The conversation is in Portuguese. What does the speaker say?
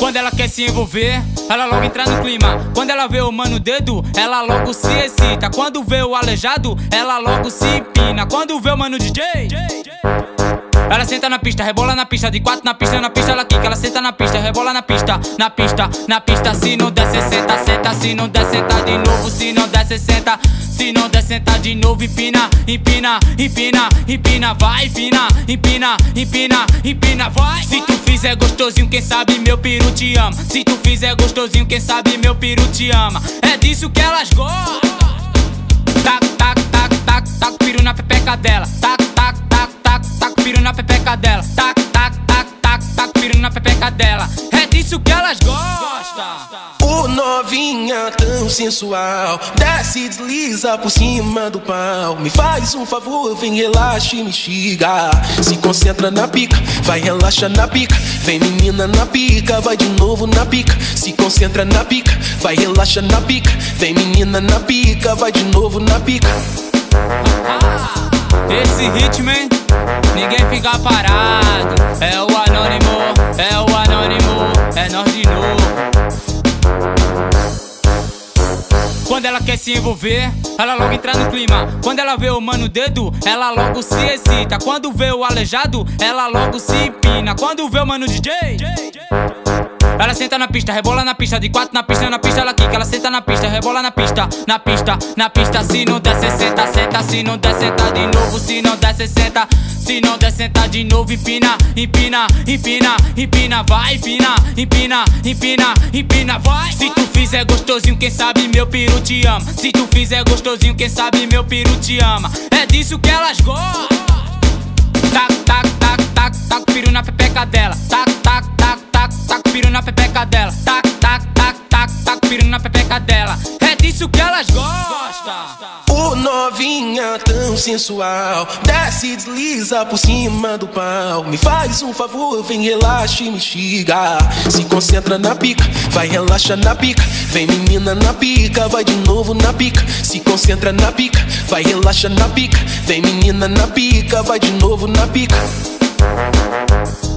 Quando ela quer se envolver, ela logo entra no clima. Quando ela vê o mano dedo, ela logo se excita. Quando vê o aleijado, ela logo se empina. Quando vê o mano DJ, ela senta na pista, rebola na pista, de quatro na pista ela quica. Ela senta na pista, rebola na pista, na pista, na pista. Se não der, cê senta, senta. Se não der, senta de novo. Se não der, cê senta. Se não der, senta de novo. Empina, empina, empina, empina. Vai, empina, empina, empina, empina. Vai. Se tu fizer gostosinho, quem sabe meu peru te ama. Se tu fizer gostosinho, quem sabe meu peru te ama. É disso que elas gostam. Tac, tac, tac, tac, tac, piru na pepeca dela. Tac, tac, tac, tac, tac, piru na pepeca dela. Tac, tac, tac, tac, tac, piru na pepeca dela. É disso que elas gostam. Ô novinha tão sensual, desce e desliza por cima do pau. Me faz um favor, vem, relaxa e me xiga. Se concentra na pica, vai, relaxa na pica. Vem menina na pica, vai de novo na pica. Se concentra na pica, vai, relaxa na pica. Vem menina na pica, vai de novo na pica. Esse ritmo, hein? Ninguém fica parado. É o anônimo, é o anônimo, é nós de novo. Quando ela quer se envolver, ela logo entra no clima. Quando ela vê o mano dedo, ela logo se excita. Quando vê o aleijado, ela logo se empina. Quando vê o mano DJ, ela senta na pista, rebola na pista, de quatro na pista ela quica. Ela senta na pista, rebola na pista, na pista, na pista. Se não der, cê senta, senta. Se não der, senta de novo. Se não der, cê senta. Se não der, senta de novo. Empina, empina, empina, empina. Vai, empina, empina, empina, empina. Vai. Se tu fizer gostosinho, quem sabe meu peru te ama. Se tu fizer gostosinho, quem sabe meu peru te ama. É disso que elas gostam. Tac, tac, tac, tac, tac, piru na pepeca dela. Tac, tac, tac, tac, tac, piru na pepeca dela. Tac, tac, tac, tac, tac, piru na pepeca dela. É disso que elas gostam. Ô novinha tão sensual, desce e desliza por cima do pau. Me faz um favor, vem, relaxa e me xiga. Se concentra na pica, vai, relaxa na pica. Vem menina na pica, vai de novo na pica. Se concentra na pica, vai, relaxa na pica. Vem menina na pica, vai de novo na pica.